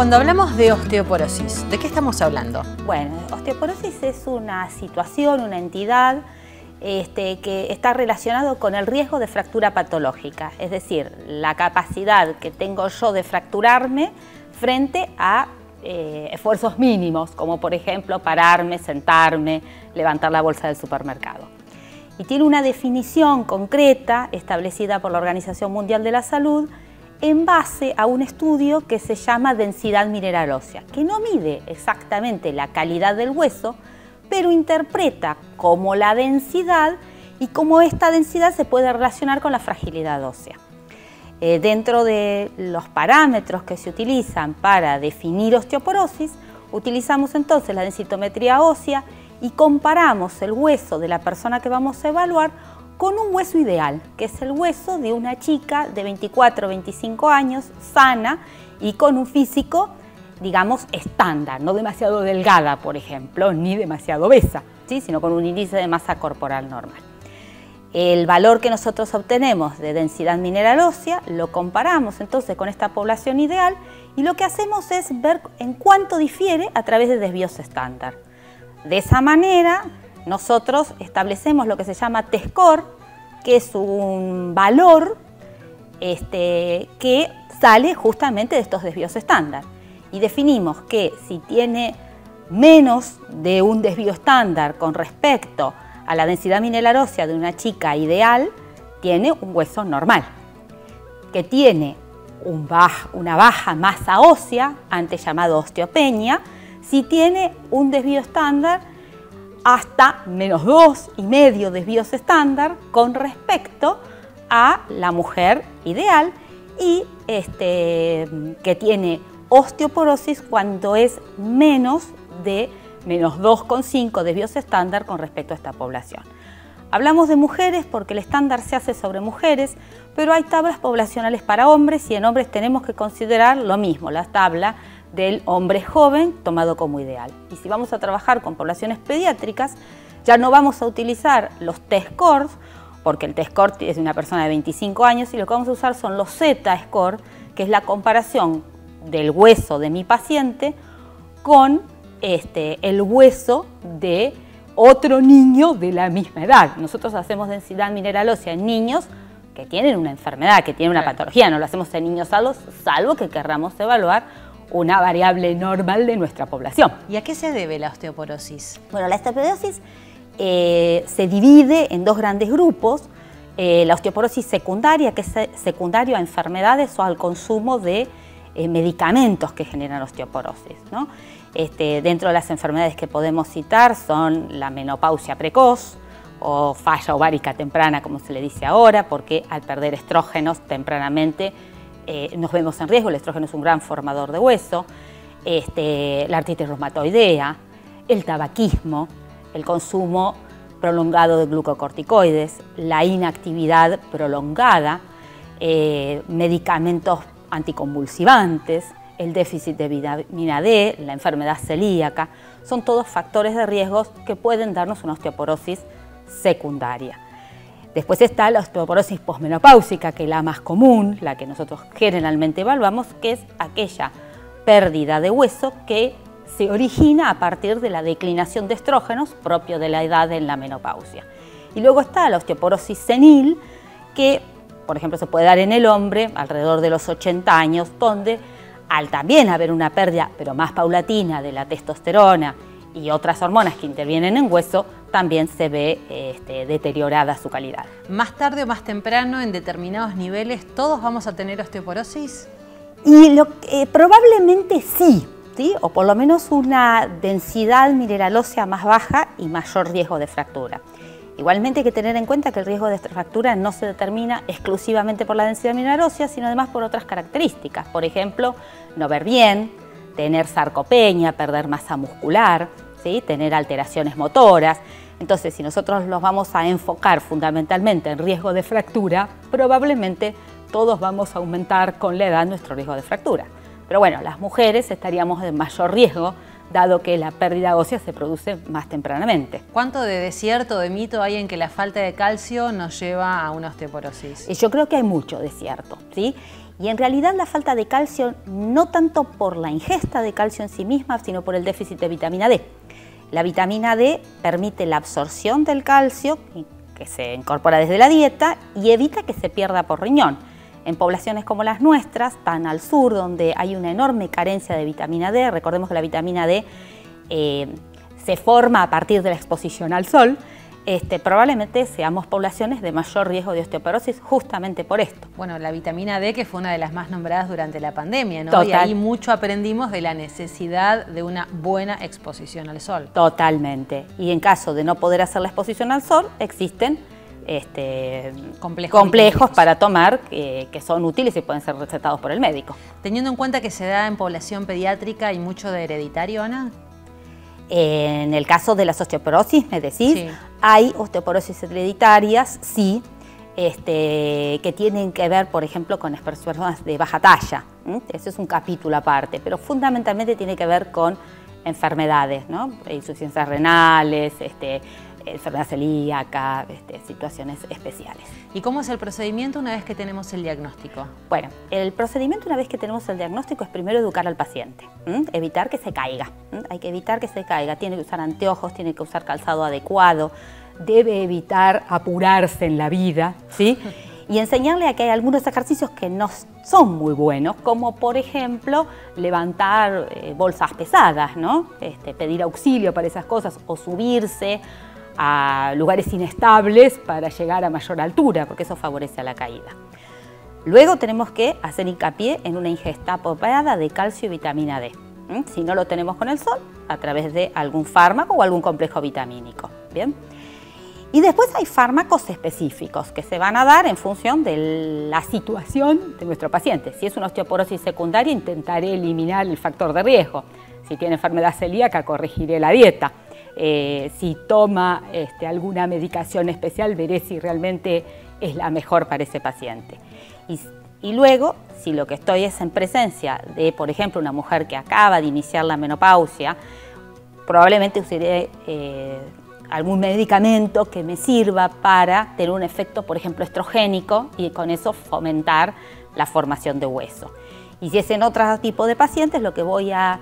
cuando hablamos de osteoporosis, ¿de qué estamos hablando? Bueno, osteoporosis es una situación, una entidad que está relacionado con el riesgo de fractura patológica, es decir, la capacidad que tengo yo de fracturarme frente a esfuerzos mínimos, como por ejemplo pararme, sentarme, levantar la bolsa del supermercado. Y tiene una definición concreta establecida por la Organización Mundial de la Salud en base a un estudio que se llama densidad mineral ósea, que no mide exactamente la calidad del hueso, pero interpreta como la densidad y cómo esta densidad se puede relacionar con la fragilidad ósea. Dentro de los parámetros que se utilizan para definir osteoporosis, utilizamos entonces la densitometría ósea y comparamos el hueso de la persona que vamos a evaluar con un hueso ideal, que es el hueso de una chica de 24 o 25 años, sana y con un físico, digamos, estándar, no demasiado delgada, por ejemplo, ni demasiado obesa, ¿sí? Sino con un índice de masa corporal normal. El valor que nosotros obtenemos de densidad mineral ósea lo comparamos entonces con esta población ideal y lo que hacemos es ver en cuánto difiere a través de desvíos estándar. De esa manera nosotros establecemos lo que se llama T-score, que es un valor que sale justamente de estos desvíos estándar. Y definimos que si tiene menos de un desvío estándar con respecto a la densidad mineral ósea de una chica ideal, tiene un hueso normal. Que tiene una baja masa ósea, antes llamado osteopenia, si tiene un desvío estándar hasta menos 2,5 desvíos estándar con respecto a la mujer ideal y que tiene osteoporosis cuando es menos de menos 2,5 desvíos estándar con respecto a esta población. Hablamos de mujeres porque el estándar se hace sobre mujeres, pero hay tablas poblacionales para hombres y en hombres tenemos que considerar lo mismo, la tabla del hombre joven tomado como ideal. Y si vamos a trabajar con poblaciones pediátricas, ya no vamos a utilizar los T-scores, porque el T-score es de una persona de 25 años y lo que vamos a usar son los Z-score, que es la comparación del hueso de mi paciente con el hueso de otro niño de la misma edad. Nosotros hacemos densidad mineral ósea en niños que tienen una enfermedad, que tienen una patología, no lo hacemos en niños salvo que querramos evaluar una variable normal de nuestra población. ¿Y a qué se debe la osteoporosis? Bueno, la osteoporosis se divide en dos grandes grupos. La osteoporosis secundaria, que es secundario a enfermedades o al consumo de medicamentos que generan osteoporosis, ¿no? Dentro de las enfermedades que podemos citar son la menopausia precoz o falla ovárica temprana, como se le dice ahora, porque al perder estrógenos tempranamente nos vemos en riesgo. El estrógeno es un gran formador de hueso, la artritis reumatoidea, el tabaquismo, el consumo prolongado de glucocorticoides, la inactividad prolongada, medicamentos anticonvulsivantes, el déficit de vitamina D, la enfermedad celíaca, son todos factores de riesgo que pueden darnos una osteoporosis secundaria. Después está la osteoporosis posmenopáusica, que es la más común, la que nosotros generalmente evaluamos, que es aquella pérdida de hueso que se origina a partir de la declinación de estrógenos propio de la edad en la menopausia. Y luego está la osteoporosis senil, que por ejemplo se puede dar en el hombre alrededor de los 80 años, donde al también haber una pérdida, pero más paulatina, de la testosterona y otras hormonas que intervienen en hueso, también se ve deteriorada su calidad. ¿Más tarde o más temprano, en determinados niveles, todos vamos a tener osteoporosis? Y probablemente sí, o por lo menos una densidad mineral ósea más baja y mayor riesgo de fractura. Igualmente hay que tener en cuenta que el riesgo de fractura no se determina exclusivamente por la densidad mineral ósea, sino además por otras características. Por ejemplo, no ver bien, tener sarcopenia, perder masa muscular, ¿sí? Tener alteraciones motoras. Entonces, si nosotros los vamos a enfocar fundamentalmente en riesgo de fractura, probablemente todos vamos a aumentar con la edad nuestro riesgo de fractura. Pero bueno, las mujeres estaríamos en mayor riesgo dado que la pérdida ósea se produce más tempranamente. ¿Cuánto de desierto, de mito hay en que la falta de calcio nos lleva a una osteoporosis? Yo creo que hay mucho desierto, ¿sí? Y en realidad la falta de calcio no tanto por la ingesta de calcio en sí misma, sino por el déficit de vitamina D. La vitamina D permite la absorción del calcio, que se incorpora desde la dieta, y evita que se pierda por riñón. En poblaciones como las nuestras, tan al sur, donde hay una enorme carencia de vitamina D, recordemos que la vitamina D se forma a partir de la exposición al sol, probablemente seamos poblaciones de mayor riesgo de osteoporosis justamente por esto. Bueno, la vitamina D, que fue una de las más nombradas durante la pandemia, ¿no? Total. Y ahí mucho aprendimos de la necesidad de una buena exposición al sol. Totalmente. Y en caso de no poder hacer la exposición al sol, existen complejos para tomar que son útiles y pueden ser recetados por el médico. Teniendo en cuenta que se da en población pediátrica, ¿hay mucho de hereditario, Ana? En el caso de las osteoporosis, me decís, sí. Hay osteoporosis hereditarias, sí, que tienen que ver, por ejemplo, con las personas de baja talla. Ese es un capítulo aparte, pero fundamentalmente tiene que ver con enfermedades, ¿no? Insuficiencias renales, enfermedad celíaca, situaciones especiales. ¿Y cómo es el procedimiento una vez que tenemos el diagnóstico? Bueno, el procedimiento una vez que tenemos el diagnóstico es primero educar al paciente, evitar que se caiga, hay que evitar que se caiga, tiene que usar anteojos, tiene que usar calzado adecuado, debe evitar apurarse en la vida, ¿sí? Y enseñarle a que hay algunos ejercicios que no son muy buenos, como por ejemplo levantar bolsas pesadas, ¿no? Pedir auxilio para esas cosas o subirse a lugares inestables para llegar a mayor altura, porque eso favorece a la caída. Luego tenemos que hacer hincapié en una ingesta apropiada de calcio y vitamina D. Si no lo tenemos con el sol, a través de algún fármaco o algún complejo vitamínico. ¿Bien? Y después hay fármacos específicos que se van a dar en función de la situación de nuestro paciente. Si es una osteoporosis secundaria, intentaré eliminar el factor de riesgo. Si tiene enfermedad celíaca, corregiré la dieta. Si toma alguna medicación especial, veré si realmente es la mejor para ese paciente. Y luego, si lo que estoy es en presencia de, por ejemplo, una mujer que acaba de iniciar la menopausia, probablemente usaré algún medicamento que me sirva para tener un efecto, por ejemplo, estrogénico y con eso fomentar la formación de hueso. Y si es en otro tipo de pacientes, lo que voy a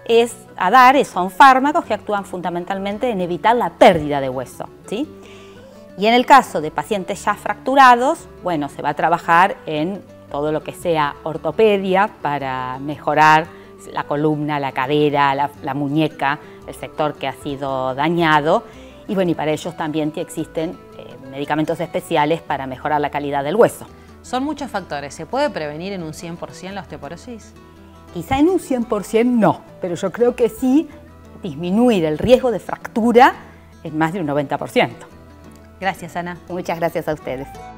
dar son fármacos que actúan fundamentalmente en evitar la pérdida de hueso, ¿sí? Y en el caso de pacientes ya fracturados, bueno, se va a trabajar en todo lo que sea ortopedia para mejorar la columna, la cadera, la muñeca, el sector que ha sido dañado. Y bueno, y para ellos también existen medicamentos especiales para mejorar la calidad del hueso. Son muchos factores. ¿Se puede prevenir en un 100% la osteoporosis? Quizá en un 100% no, pero yo creo que sí disminuir el riesgo de fractura en más de un 90%. Gracias, Ana. Muchas gracias a ustedes.